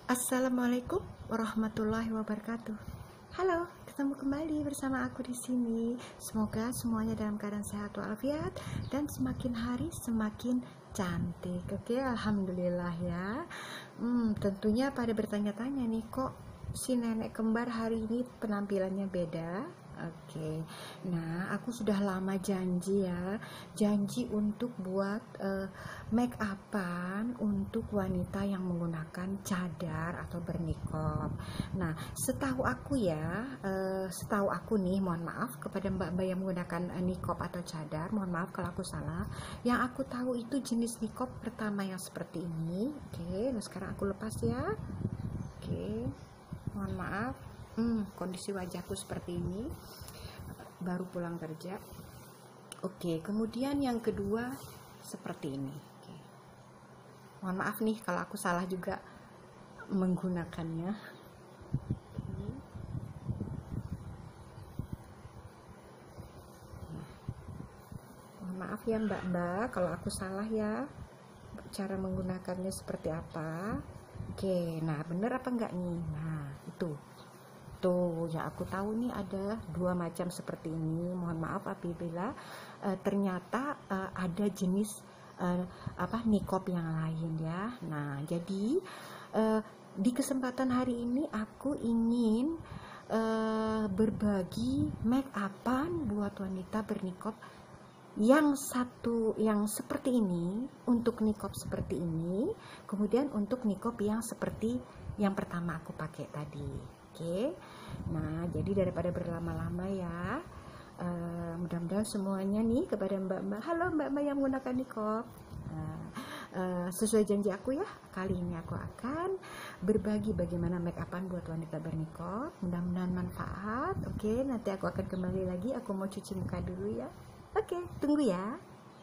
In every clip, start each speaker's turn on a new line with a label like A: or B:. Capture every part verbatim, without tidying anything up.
A: Assalamualaikum warahmatullahi wabarakatuh. Halo, ketemu kembali bersama aku di sini. Semoga semuanya dalam keadaan sehat walafiat dan semakin hari semakin cantik. Oke, alhamdulillah ya. Hmm, tentunya pada bertanya-tanya nih, kok si nenek kembar hari ini penampilannya beda? Oke, nah aku sudah lama janji ya, janji untuk buat uh, make upan untuk wanita yang menggunakan cadar atau bernikob. Nah, setahu aku ya, uh, setahu aku nih, mohon maaf kepada mbak-mbak yang menggunakan uh, nikob atau cadar, mohon maaf kalau aku salah. Yang aku tahu itu jenis nikob pertama yang seperti ini. Oke, nah sekarang aku lepas ya. Oke, mohon maaf. Hmm, kondisi wajahku seperti ini, baru pulang kerja. Oke, kemudian yang kedua seperti ini. Oke. Mohon maaf nih kalau aku salah juga menggunakannya. Oke. Mohon maaf ya mbak-mbak kalau aku salah ya cara menggunakannya seperti apa. Oke, nah bener apa enggak nih? Nah itu tuh ya, aku tahu nih ada dua macam seperti ini. Mohon maaf apabila uh, ternyata uh, ada jenis uh, apa nikob yang lain ya. Nah jadi uh, di kesempatan hari ini aku ingin uh, berbagi make upan buat wanita bernikob yang satu, yang seperti ini untuk nikob seperti ini, kemudian untuk nikob yang seperti yang pertama aku pakai tadi. Oke, nah jadi daripada berlama-lama ya, uh, mudah-mudahan semuanya nih kepada mbak-mbak, halo mbak-mbak yang menggunakan nikob, uh, uh, sesuai janji aku ya, kali ini aku akan berbagi bagaimana make upan buat wanita bernikob. Mudah-mudahan manfaat. Oke, nanti aku akan kembali lagi, aku mau cuci muka dulu ya. Oke, tunggu ya.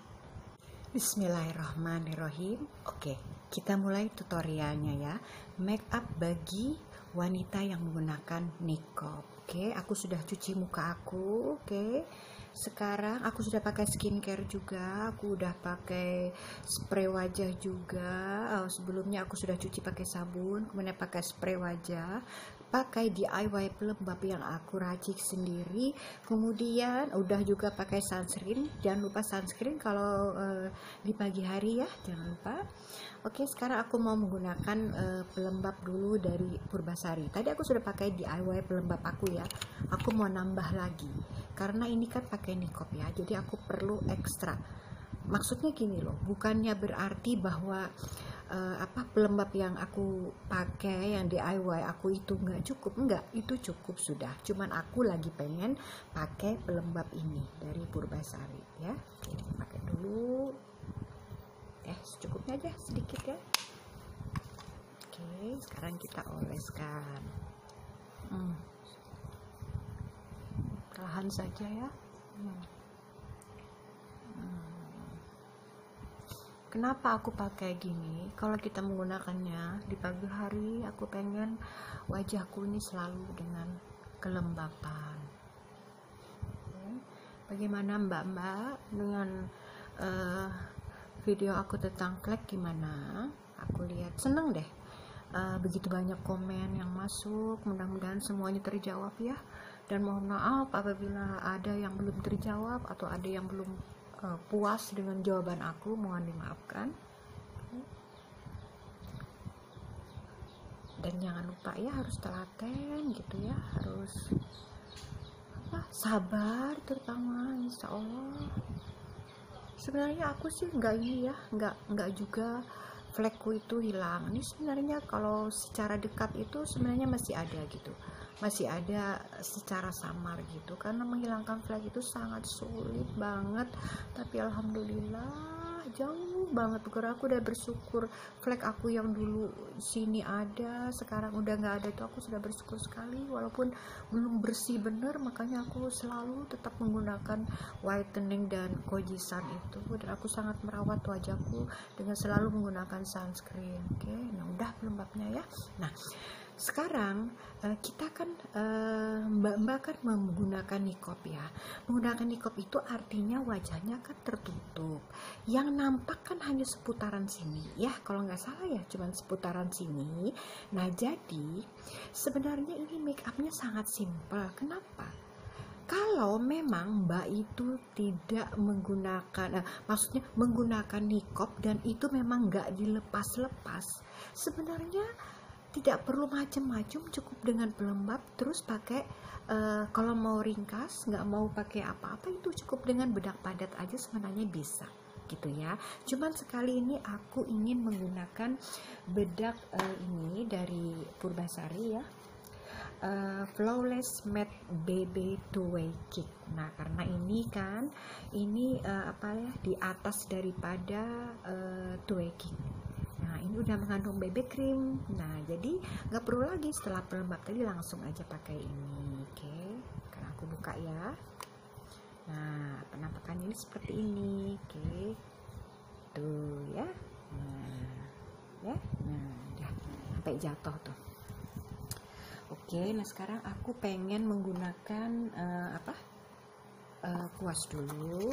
A: Bismillahirrahmanirrahim. Oke, kita mulai tutorialnya ya. Make up bagi wanita yang menggunakan nikob. Oke, aku sudah cuci muka aku. Oke, sekarang aku sudah pakai skincare juga. Aku udah pakai spray wajah juga. Oh, sebelumnya aku sudah cuci pakai sabun, kemudian pakai spray wajah, pakai D I Y pelembab yang aku racik sendiri, kemudian udah juga pakai sunscreen. Jangan lupa sunscreen kalau uh, di pagi hari ya, jangan lupa. Oke, sekarang aku mau menggunakan uh, pelembab dulu dari Purbasari. Tadi aku sudah pakai D I Y pelembab aku ya. Aku mau nambah lagi karena ini kan pakai nikob ya, jadi aku perlu ekstra. Maksudnya gini loh, bukannya berarti bahwa uh, apa pelembab yang aku pakai yang D I Y aku itu nggak cukup, enggak, itu cukup sudah. Cuman aku lagi pengen pakai pelembab ini dari Purbasari ya. Oke, pakai dulu. Eh, secukupnya aja sedikit ya. Oke, sekarang kita oleskan. Hmm. Perlahan saja ya. Hmm. Hmm. Kenapa aku pakai gini? Kalau kita menggunakannya di pagi hari, aku pengen wajahku ini selalu dengan kelembapan. Oke. Bagaimana mbak-mbak dengan uh, video aku tentang flek gimana? Aku lihat seneng deh, uh, begitu banyak komen yang masuk. Mudah-mudahan semuanya terjawab ya, dan mohon maaf apabila ada yang belum terjawab atau ada yang belum uh, puas dengan jawaban aku, mohon dimaafkan. Dan jangan lupa ya, harus telaten gitu ya, harus apa, sabar terutama, insya Allah. Sebenarnya aku sih nggak ini ya, nggak nggak juga flekku itu hilang. Ini sebenarnya kalau secara dekat itu sebenarnya masih ada gitu, masih ada secara samar gitu, karena menghilangkan flek itu sangat sulit banget. Tapi alhamdulillah jauh banget, karena aku udah bersyukur flek aku yang dulu sini ada, sekarang udah nggak ada. Itu aku sudah bersyukur sekali, walaupun belum bersih bener, makanya aku selalu tetap menggunakan whitening dan kojisan itu, dan aku sangat merawat wajahku dengan selalu menggunakan sunscreen. Oke, nah udah pelembabnya ya. Nah sekarang uh, kita kan uh, mbak-mbak kan menggunakan niqab ya. Menggunakan niqab itu artinya wajahnya kan tertutup. Yang nampak kan hanya seputaran sini ya, kalau nggak salah ya, cuman seputaran sini. Nah jadi sebenarnya ini make upnya sangat simpel. Kenapa? Kalau memang mbak itu tidak menggunakan, eh, maksudnya menggunakan niqab dan itu memang nggak dilepas-lepas, sebenarnya tidak perlu macam-macam, cukup dengan pelembab terus pakai uh, kalau mau ringkas, nggak mau pakai apa-apa, itu cukup dengan bedak padat aja sebenarnya bisa gitu ya. Cuman sekali ini aku ingin menggunakan bedak uh, ini dari Purbasari ya, uh, Flawless Matte B B Two Way Kick. Nah karena ini kan ini uh, apa ya, di atas daripada uh, Two Way Kick. Nah ini udah mengandung B B cream. Nah jadi nggak perlu lagi setelah pelembab tadi langsung aja pakai ini. Oke, karena aku buka ya. Nah penampakannya ini seperti ini. Oke, tuh ya. Nah ya, nah ya, sampai jatuh tuh. Oke, nah sekarang aku pengen menggunakan uh, apa? Uh, kuas dulu.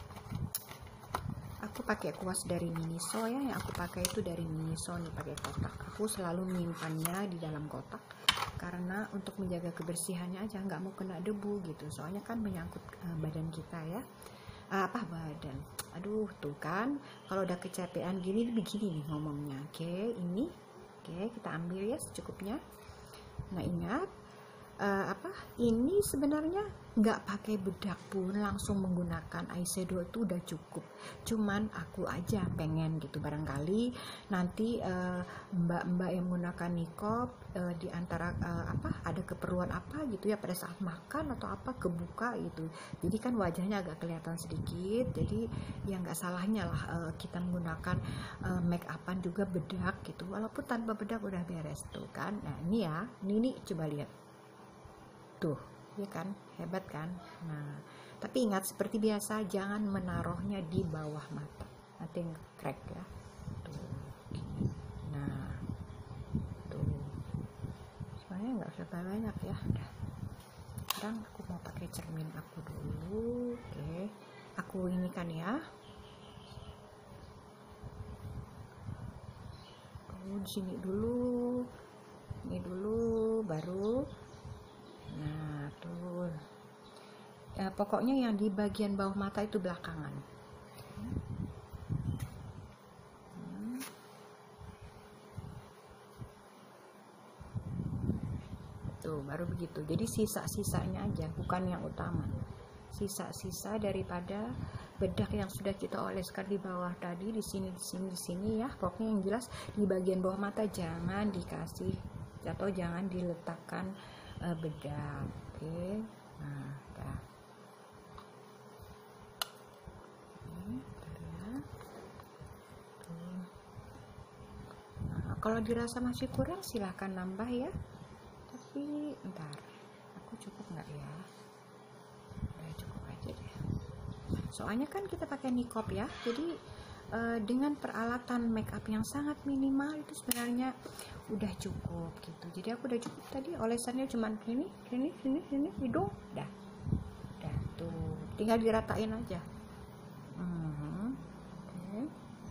A: Aku pakai kuas dari Miniso ya, yang aku pakai itu dari Miniso nih, pakai kotak. Aku selalu menyimpannya di dalam kotak karena untuk menjaga kebersihannya aja, nggak mau kena debu gitu. Soalnya kan menyangkut uh, badan kita ya. Uh, apa badan? Aduh, tuh kan kalau udah kecapean gini begini nih ngomongnya. Oke, ini. Oke, kita ambil ya secukupnya. Nah, ingat uh, apa? Ini sebenarnya nggak pakai bedak pun, langsung menggunakan eyeshadow itu udah cukup. Cuman aku aja pengen gitu, barangkali nanti uh, mbak-mbak yang menggunakan niqab uh, di antara uh, apa ada keperluan apa gitu ya pada saat makan atau apa kebuka gitu. Jadi kan wajahnya agak kelihatan sedikit. Jadi ya nggak salahnya lah uh, kita menggunakan uh, make upan juga bedak gitu. Walaupun tanpa bedak udah beres tuh kan. Nah ini ya, ini, ini coba lihat tuh. Ya kan, hebat kan. Nah tapi ingat seperti biasa, jangan menaruhnya di bawah mata, nanti crack ya. Tuh. Nah tuh, soalnya nggak usah banyak ya. Udah. Sekarang aku mau pakai cermin aku dulu. Oke, aku ini kan ya, aku di sini dulu, ini dulu baru. Nah tuh ya, pokoknya yang di bagian bawah mata itu belakangan. hmm. Tuh baru begitu. Jadi sisa-sisanya aja, bukan yang utama, sisa-sisa daripada bedak yang sudah kita oleskan di bawah tadi, di sini di sini di sini ya. Pokoknya yang jelas di bagian bawah mata jangan dikasih atau jangan diletakkan uh, bedak. Oke, okay. Nah dah. Nah, kalau dirasa masih kurang silahkan nambah ya, tapi ntar aku cukup nggak ya, udah cukup aja deh. Soalnya kan kita pakai niqab ya, jadi uh, dengan peralatan make up yang sangat minimal itu sebenarnya udah cukup gitu. Jadi aku udah cukup tadi, olesannya cuman ini ini ini ini hidung, dah dah tuh, tinggal diratain aja. hmm. Oke,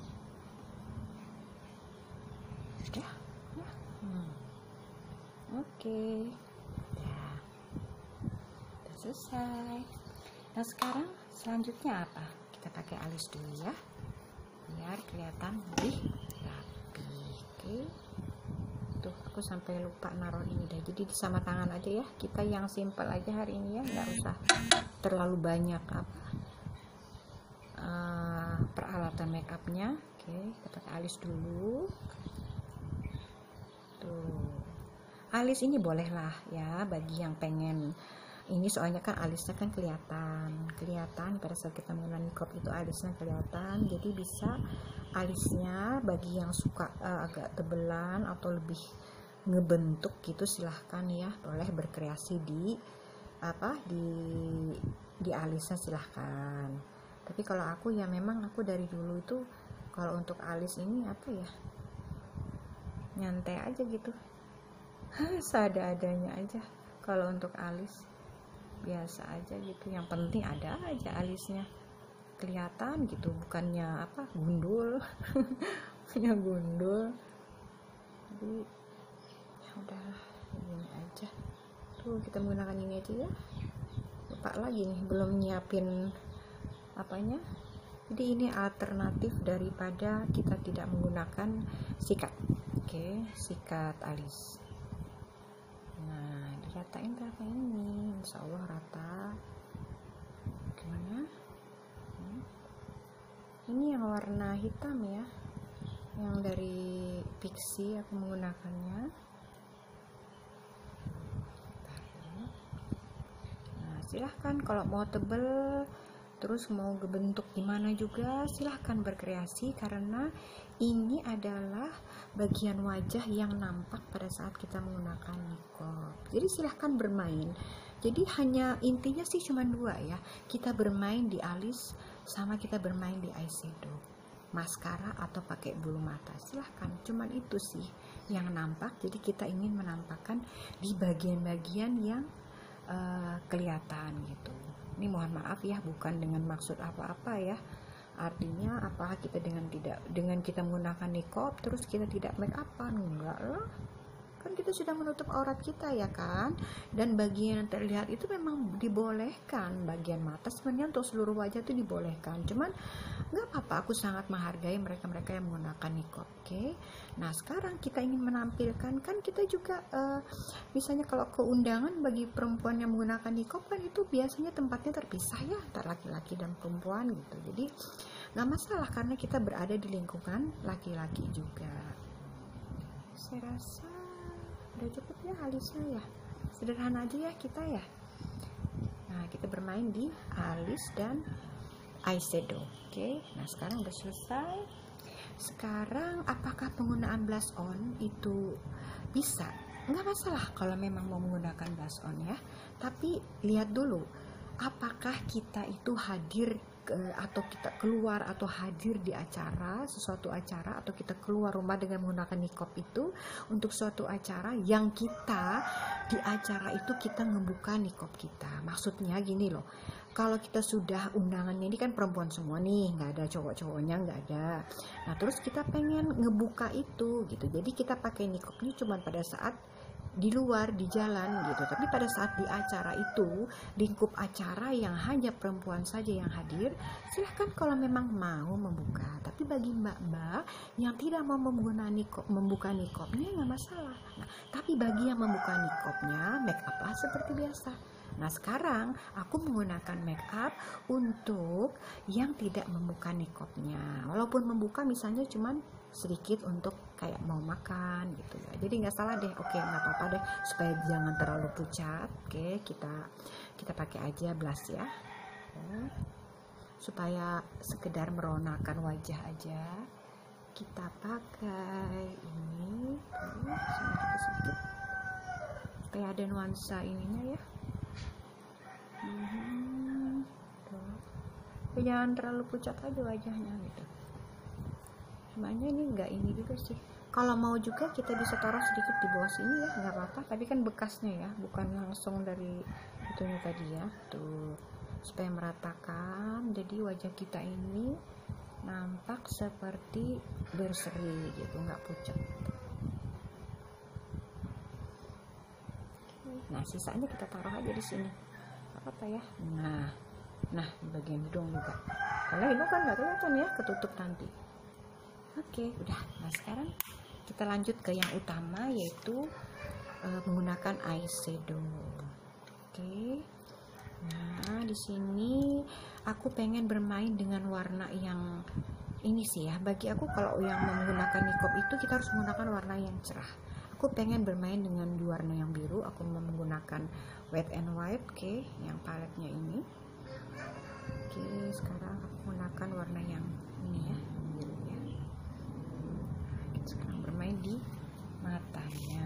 A: udah ya. hmm. Oke ya, udah selesai. Nah sekarang selanjutnya apa? Kita pakai alis dulu ya, biar kelihatan lebih rapi. Oke, tuh aku sampai lupa naruh ini dah, jadi sama tangan aja ya, kita yang simple aja hari ini ya, nggak usah terlalu banyak apa uh, peralatan make upnya. Oke, kita pakai alis dulu. Tuh, alis ini bolehlah ya bagi yang pengen ini, soalnya kan alisnya kan kelihatan kelihatan pada saat kita menggunakan niqab itu alisnya kelihatan. Jadi bisa alisnya bagi yang suka uh, agak tebelan atau lebih ngebentuk gitu, silahkan ya, boleh berkreasi di apa di di alisnya silahkan. Tapi kalau aku ya memang aku dari dulu itu kalau untuk alis ini apa ya, nyantai aja gitu. Seada-adanya aja. Kalau untuk alis biasa aja gitu, yang penting ada aja alisnya kelihatan gitu, bukannya apa gundul punya gundul. Jadi ya udahlah, ini aja tuh, kita menggunakan ini aja ya. Lupa lagi nih, belum nyiapin apanya. Jadi ini alternatif daripada kita tidak menggunakan sikat. Oke, sikat alis. Nah, diratain rata ini, insya Allah rata. Gimana? Hmm. Ini yang warna hitam ya, yang dari Pixi aku menggunakannya. Nah, silahkan kalau mau tebel terus mau bentuk gimana juga silahkan berkreasi, karena ini adalah bagian wajah yang nampak pada saat kita menggunakan niqab. Jadi silahkan bermain. Jadi hanya intinya sih cuma dua ya, kita bermain di alis sama kita bermain di eyeshadow, maskara atau pakai bulu mata, silahkan. Cuman itu sih yang nampak. Jadi kita ingin menampakkan di bagian-bagian yang uh, kelihatan gitu. Ini mohon maaf ya, bukan dengan maksud apa-apa ya. Artinya apa kita dengan tidak dengan kita menggunakan niqab terus kita tidak make upan? Enggak lah. Kan kita sudah menutup aurat kita ya kan, dan bagian yang terlihat itu memang dibolehkan. Bagian mata sebenarnya untuk seluruh wajah itu dibolehkan, cuman nggak apa-apa, aku sangat menghargai mereka-mereka yang menggunakan niqab. Oke, okay? Nah sekarang kita ingin menampilkan, kan kita juga uh, misalnya kalau ke undangan bagi perempuan yang menggunakan niqab kan itu biasanya tempatnya terpisah ya antara laki-laki dan perempuan gitu. Jadi nggak masalah karena kita berada di lingkungan laki-laki juga. Saya rasa udah cukup ya alisnya ya, sederhana aja ya kita ya. Nah kita bermain di alis dan eyeshadow. Oke, okay? Nah sekarang udah selesai. Sekarang apakah penggunaan blush on itu bisa? Nggak masalah kalau memang mau menggunakan blush on ya, tapi lihat dulu apakah kita itu hadir ke, atau kita keluar atau hadir di acara, sesuatu acara, atau kita keluar rumah dengan menggunakan niqab itu untuk suatu acara yang kita di acara itu kita ngebuka niqab kita. Maksudnya gini loh, kalau kita sudah undangannya ini kan perempuan semua nih, nggak ada cowok-cowoknya, nggak ada. Nah terus kita pengen ngebuka itu gitu, jadi kita pakai niqabnya cuma pada saat di luar, di jalan gitu. Tapi pada saat di acara itu, lingkup acara yang hanya perempuan saja yang hadir, silahkan kalau memang mau membuka. Tapi bagi mbak-mbak yang tidak mau menggunakan niqab, membuka niqabnya nggak masalah. Nah, tapi bagi yang membuka niqabnya, make up lah seperti biasa. Nah sekarang aku menggunakan make up untuk yang tidak membuka niqabnya, walaupun membuka misalnya cuman sedikit untuk kayak mau makan gitu ya. Jadi nggak salah deh, oke nggak apa-apa deh, supaya jangan terlalu pucat. Oke, kita kita pakai aja blush ya, oke. Supaya sekedar meronakan wajah aja kita pakai ini sedikit-sedikit supaya ada nuansa ininya ya. Hmm, tuh. Jangan terlalu pucat aja wajahnya gitu. Sebenarnya ini enggak ini juga sih. Kalau mau juga kita bisa taruh sedikit di bawah sini ya, nggak apa-apa. Tapi kan bekasnya ya, bukan langsung dari itunya tadi ya. Tuh, supaya meratakan. Jadi wajah kita ini nampak seperti berseri gitu, nggak pucat. Nah, sisanya kita taruh aja di sini. Apa ya? Nah, nah di bagian hidung juga. Karena hidung kan nggak kelihatan ya, ketutup nanti. Oke, udah. Nah sekarang kita lanjut ke yang utama, yaitu uh, menggunakan eyeshadow. Oke. Nah di sini aku pengen bermain dengan warna yang ini sih ya. Bagi aku kalau yang menggunakan niqab itu kita harus menggunakan warna yang cerah. Aku pengen bermain dengan dua warna yang biru. Aku mau menggunakan Wet n Wild, oke, okay, yang paletnya ini. Oke, okay, sekarang aku menggunakan warna yang ini ya, birunya. Sekarang bermain di matanya.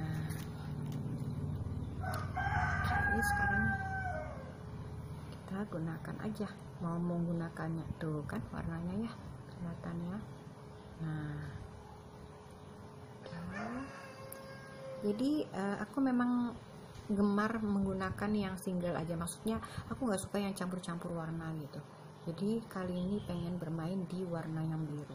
A: Oke, okay, sekarang kita gunakan aja. Mau menggunakannya tuh kan warnanya ya, kelihatannya. Nah, Jadi uh, aku memang gemar menggunakan yang single aja, maksudnya aku nggak suka yang campur-campur warna gitu. Jadi kali ini pengen bermain di warna yang biru.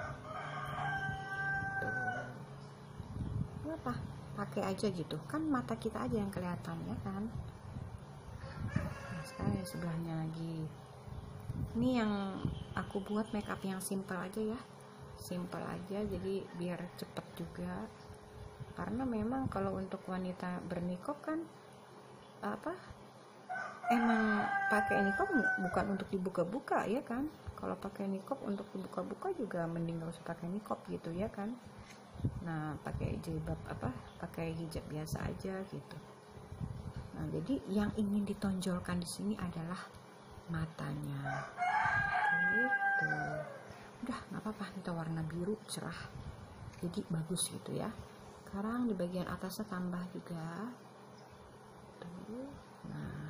A: Tuh. Apa? Pakai aja gitu. Kan mata kita aja yang kelihatan ya kan. Nah, sekarang yang sebelahnya lagi. Ini yang aku buat makeup yang simple aja ya. Simple aja, jadi biar cepet juga. Karena memang kalau untuk wanita bernikop kan apa? Emang pakai nikop bukan untuk dibuka-buka ya kan. Kalau pakai nikop untuk dibuka-buka juga mending gak usah pakai nikop gitu ya kan. Nah pakai jilbab apa pakai hijab biasa aja gitu. Nah jadi yang ingin ditonjolkan di sini adalah matanya gitu. Udah nggak apa-apa, kita warna biru cerah jadi bagus gitu ya. Sekarang di bagian atasnya tambah juga tuh. Nah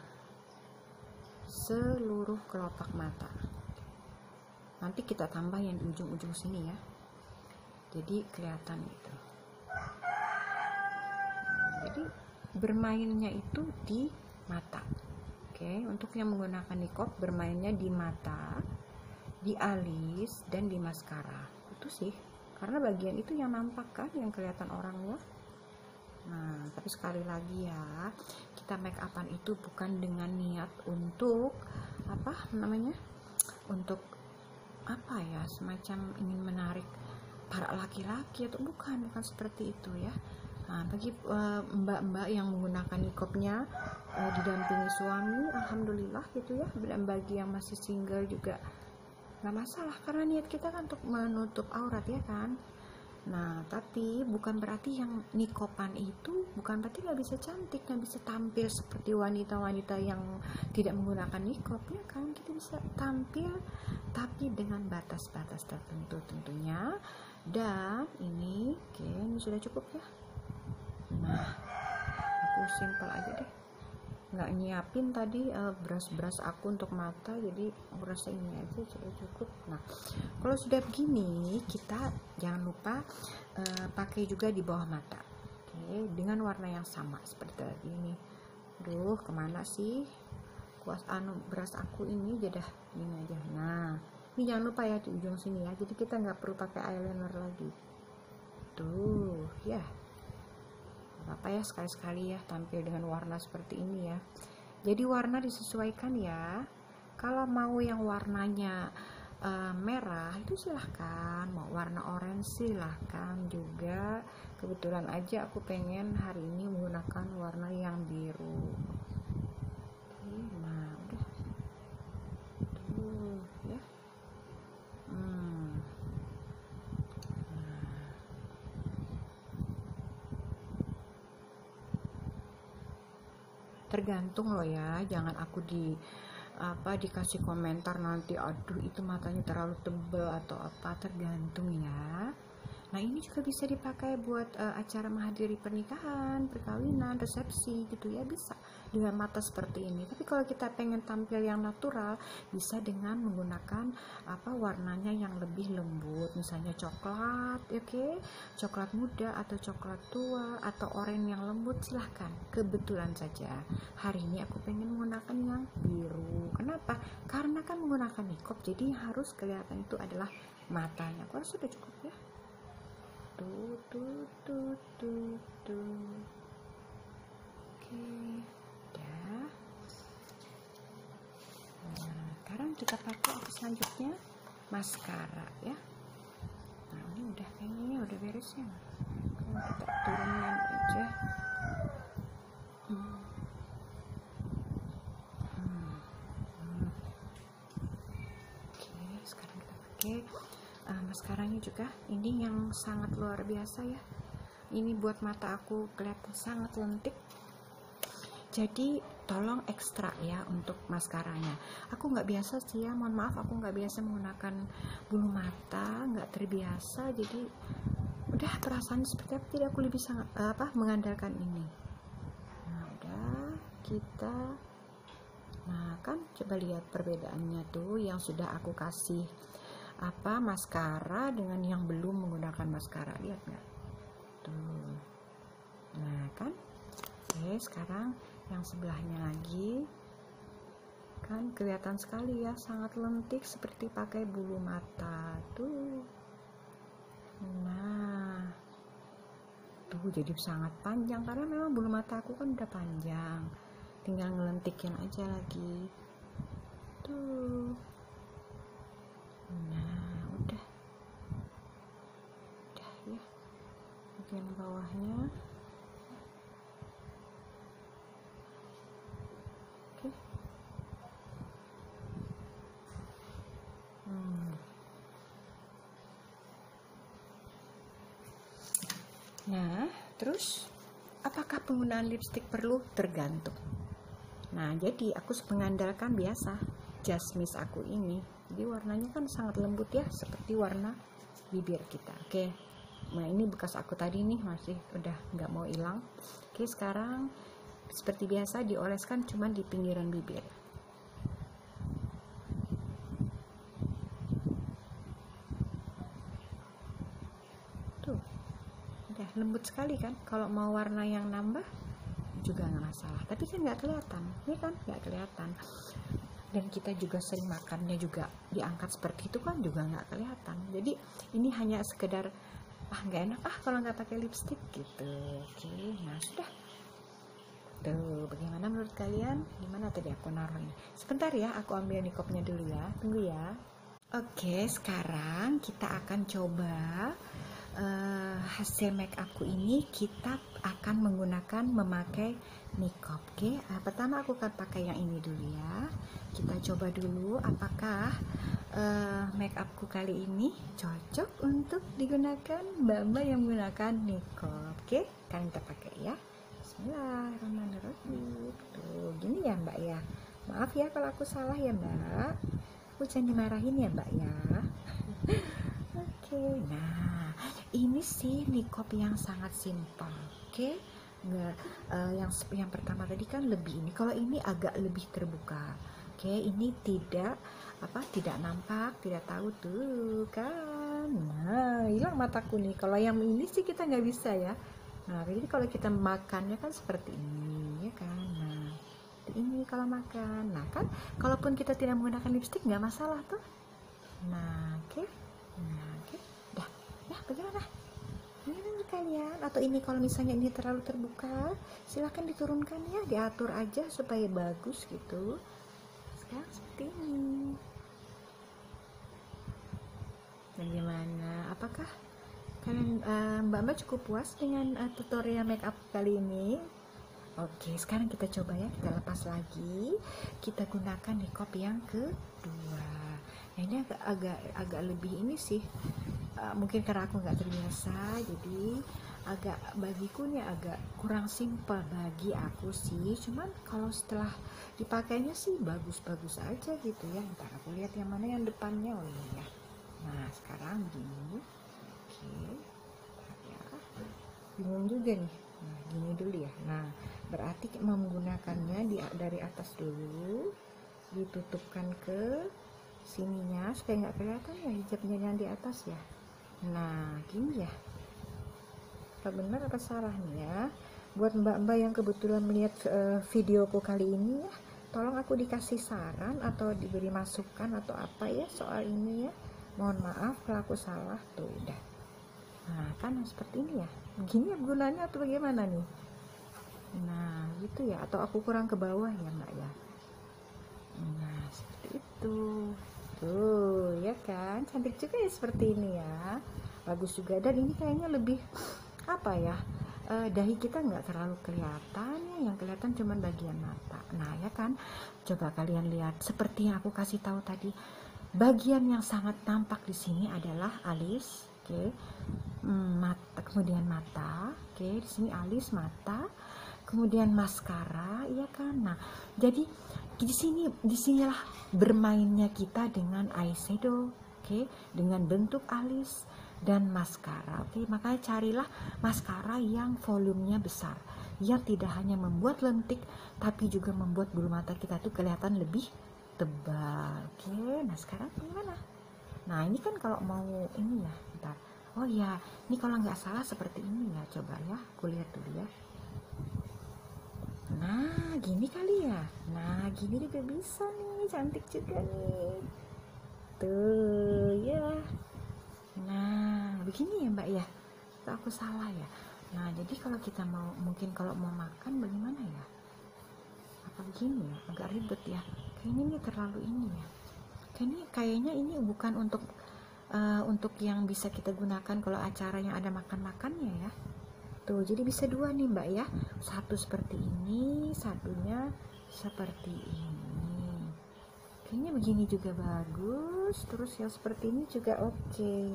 A: seluruh kelopak mata. Nanti kita tambah yang di ujung-ujung sini ya. Jadi kelihatan gitu. Nah, jadi bermainnya itu di mata. Oke, untuk yang menggunakan nikop bermainnya di mata, di alis dan di maskara. Itu sih. Karena bagian itu yang nampak kan, yang kelihatan orangnya. Nah, tapi sekali lagi ya, kita make upan itu bukan dengan niat untuk apa namanya? Untuk apa ya? Semacam ingin menarik para laki-laki atau bukan, bukan seperti itu ya. Nah, bagi uh, mbak-mbak yang menggunakan nikopnya uh, didampingi suami, alhamdulillah gitu ya. Dan bagi yang masih single juga nggak masalah, karena niat kita kan untuk menutup aurat ya kan. Nah, tapi bukan berarti yang nikopan itu bukan berarti nggak bisa cantik, nggak bisa tampil seperti wanita-wanita yang tidak menggunakan nikop ya kan. Kita bisa tampil tapi dengan batas-batas tertentu tentunya. Dan ini, oke, ini sudah cukup ya. Nah, aku simpel aja deh. Nggak nyiapin tadi uh, brush-brush aku untuk mata, jadi aku rasa ini aja sudah cukup. Nah kalau sudah begini, kita jangan lupa uh, pakai juga di bawah mata, oke, dengan warna yang sama seperti tadi ini. Duh, kemana sih kuas anu brush aku ini, jadah ini aja. Nah ini jangan lupa ya di ujung sini ya, jadi kita nggak perlu pakai eyeliner lagi tuh ya. Apa ya, sekali-sekali ya tampil dengan warna seperti ini ya. Jadi warna disesuaikan ya. Kalau mau yang warnanya uh, merah itu silahkan, mau warna orange silahkan juga. Kebetulan aja aku pengen hari ini menggunakan warna yang biru. Oke, nah udah tuh ya. hmm. Tergantung loh ya, jangan aku di apa dikasih komentar nanti aduh itu matanya terlalu tebal atau apa, tergantung ya. Nah ini juga bisa dipakai buat uh, acara menghadiri pernikahan, perkawinan, resepsi gitu ya, bisa dengan mata seperti ini. Tapi kalau kita pengen tampil yang natural, bisa dengan menggunakan apa warnanya yang lebih lembut, misalnya coklat, oke, okay? Coklat muda atau coklat tua atau oranye yang lembut, silahkan. Kebetulan saja hari ini aku pengen menggunakan yang biru. Kenapa? Karena kan menggunakan nikop, jadi harus kelihatan itu adalah matanya. Aku rasa sudah cukup ya. Tuh, tuh, tuh, tuh, tuh. Oke, udah. Nah, sekarang kita pakai apa selanjutnya? Maskara ya. Nah, ini udah kayaknya udah beres ya. Kalau kita turunin aja. Hmm. Hmm. Hmm. Oke, sekarang kita pakai Uh, maskaranya juga, ini yang sangat luar biasa ya. Ini buat mata aku kelihatan sangat lentik. Jadi tolong ekstra ya untuk maskaranya. Aku nggak biasa sih ya, mohon maaf aku nggak biasa menggunakan bulu mata, nggak terbiasa. Jadi udah perasaan seperti apa, tidak aku lebih sangat uh, apa mengandalkan ini. Nah udah kita, nah kan coba lihat perbedaannya tuh yang sudah aku kasih apa maskara dengan yang belum menggunakan maskara, lihat nggak tuh. Nah kan. Oke, sekarang yang sebelahnya lagi. Kan kelihatan sekali ya, sangat lentik seperti pakai bulu mata tuh. Nah, tuh jadi sangat panjang karena memang bulu mata aku kan udah panjang. Tinggal ngelentikin aja lagi. Tuh. Nah, udah. Udah ya. Bagian bawahnya. Oke. Hmm. Nah, terus apakah penggunaan lipstik perlu? Tergantung. Nah, jadi aku mengandalkan biasa Just Miss aku ini. Jadi warnanya kan sangat lembut ya, seperti warna bibir kita. Oke. Nah, ini bekas aku tadi nih masih udah nggak mau hilang. Oke, sekarang seperti biasa dioleskan cuma di pinggiran bibir. Tuh. Udah lembut sekali kan. Kalau mau warna yang nambah juga nggak masalah, tapi kan nggak kelihatan, ini kan nggak kelihatan. Dan kita juga sering makannya juga diangkat seperti itu kan juga nggak kelihatan. Jadi ini hanya sekedar ah nggak enak ah kalau nggak pakai lipstik gitu. Oke, nah sudah. Tuh, bagaimana menurut kalian? Gimana tadi aku naruhnya? Sebentar ya, aku ambil nikopnya dulu ya. Tunggu ya. Oke, sekarang kita akan coba uh, hasil make upku ini. Kita akan menggunakan memakai nikop. Oke, uh, pertama aku akan pakai yang ini dulu ya. Kita coba dulu apakah uh, make upku kali ini cocok untuk digunakan mbak-mbak yang menggunakan nikop. Oke, kan kita pakai ya. Bismillahirrahmanirrahim. Tuh, gini ya mbak ya. Maaf ya kalau aku salah ya mbak. Aku jangan dimarahin ya mbak ya. Oke, nah ini sih nikop yang sangat simpel. Oke, nggak uh, yang yang pertama tadi kan lebih ini. Kalau ini agak lebih terbuka. Oke, ini tidak apa tidak nampak, tidak tahu tuh kan. Nah, hilang mataku nih. Kalau yang ini sih kita nggak bisa ya. Nah, jadi kalau kita makannya kan seperti ini ya kan. Nah, ini kalau makan, nah kan kalaupun kita tidak menggunakan lipstik nggak masalah tuh. Nah, oke, okay. Nah, oke, okay. Dah, ya bagaimana? Ini kalian, atau ini kalau misalnya ini terlalu terbuka, silahkan diturunkan ya, diatur aja supaya bagus gitu. Sekarang seperti ini. Bagaimana? Apakah kalian uh, mbak-mbak cukup puas dengan uh, tutorial make up kali ini? Oke, sekarang kita coba ya, kita lepas lagi. Kita gunakan nikop yang kedua. Nah, ini agak agak agak lebih ini sih. Uh, mungkin karena aku nggak terbiasa, jadi agak bagiku nih agak kurang simpel bagi aku sih. Cuman kalau setelah dipakainya sih bagus-bagus aja gitu ya. Ntar aku lihat yang mana yang depannya. Oh iya. Nah, sekarang begini. Oke. Ya. Bingung juga nih. Nah, gini dulu ya. Nah, berarti menggunakannya di, dari atas dulu, ditutupkan ke sininya supaya nggak kelihatan ya hijabnya yang di atas ya. Nah, gini ya. Apa benar apa salah nih ya? Buat mbak-mbak yang kebetulan melihat uh, videoku kali ini ya, tolong aku dikasih saran atau diberi masukan atau apa ya soal ini ya. Mohon maaf kalau aku salah tuh udah. Nah, kan seperti ini ya. Begini ya gunanya atau bagaimana nih? Nah, gitu ya. Atau aku kurang ke bawah ya, Mbak ya. Nah, seperti itu. Tuh, ya kan? Cantik juga ya seperti ini ya. Bagus juga. Dan ini kayaknya lebih apa ya? Uh, dahi kita nggak terlalu kelihatan ya. Yang kelihatan cuma bagian mata. Nah, ya kan? Coba kalian lihat seperti yang aku kasih tahu tadi. Bagian yang sangat tampak di sini adalah alis. Oke, okay. Mata, kemudian mata, oke, okay. Di sini alis, mata, kemudian maskara, iya kan? Nah, jadi di sini, disinilah bermainnya kita dengan eyeshadow, oke, okay. Dengan bentuk alis dan maskara, oke. Okay. Makanya carilah maskara yang volumenya besar, yang tidak hanya membuat lentik, tapi juga membuat bulu mata kita tuh kelihatan lebih tebal, oke. Okay. Nah, sekarang gimana? Nah, ini kan kalau mau ini ya, bentar. Oh ya, ini kalau nggak salah seperti ini ya, coba ya, aku lihat dulu ya. gini kali ya. Nah gini juga bisa nih, cantik juga nih tuh ya. Nah begini ya mbak ya, atau aku salah ya? Nah jadi kalau kita mau, mungkin kalau mau makan bagaimana ya, apa begini ya, agak ribet ya kayaknya, ini terlalu ini ya kayaknya kayaknya ini bukan untuk uh, untuk yang bisa kita gunakan kalau acara yang ada makan-makannya ya. Tuh jadi bisa dua nih mbak ya, satu seperti ini, satunya seperti ini. Kayaknya begini juga bagus, terus yang seperti ini juga oke okay.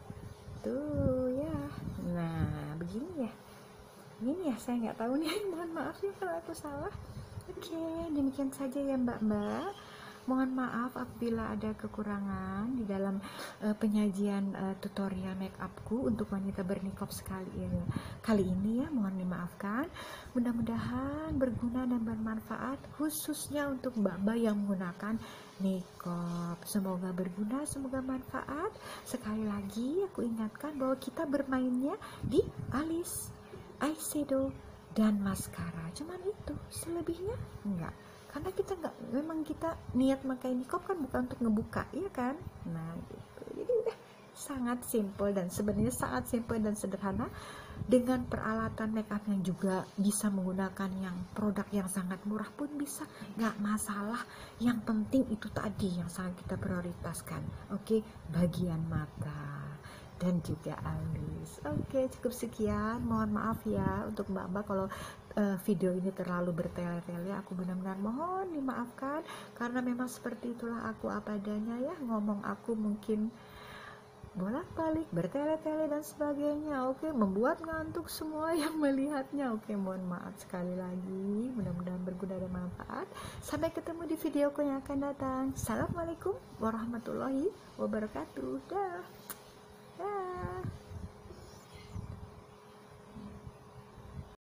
A: Tuh ya. Nah begini ya, ini ya saya nggak tahu nih, mohon maaf ya kalau aku salah. Oke okay, demikian saja ya mbak-mbak, mohon maaf apabila ada kekurangan di dalam uh, penyajian uh, tutorial make upku untuk wanita bernikop sekali ini, kali ini ya, mohon dimaafkan. Mudah-mudahan berguna dan bermanfaat, khususnya untuk mbak-mbak yang menggunakan nikop. Semoga berguna, semoga manfaat. Sekali lagi aku ingatkan bahwa kita bermainnya di alis, eyeshadow, dan maskara, cuman itu, selebihnya enggak, karena kita enggak, memang kita niat pakai nikop kan bukan untuk ngebuka, iya kan? Nah gitu, jadi udah sangat simple, dan sebenarnya sangat simple dan sederhana, dengan peralatan makeup yang juga bisa menggunakan yang produk yang sangat murah pun bisa, nggak masalah. Yang penting itu tadi yang sangat kita prioritaskan, oke, bagian mata dan juga alis. Oke, cukup sekian. Mohon maaf ya untuk mbak-mbak kalau uh, video ini terlalu bertele-tele. Aku benar-benar mohon dimaafkan, karena memang seperti itulah aku apa adanya ya. Ngomong aku mungkin bolak-balik, bertele-tele dan sebagainya. Oke, membuat ngantuk semua yang melihatnya. Oke, mohon maaf sekali lagi. Mudah-mudahan berguna dan manfaat. Sampai ketemu di videoku yang akan datang. Assalamualaikum warahmatullahi wabarakatuh. Dah. Yeah.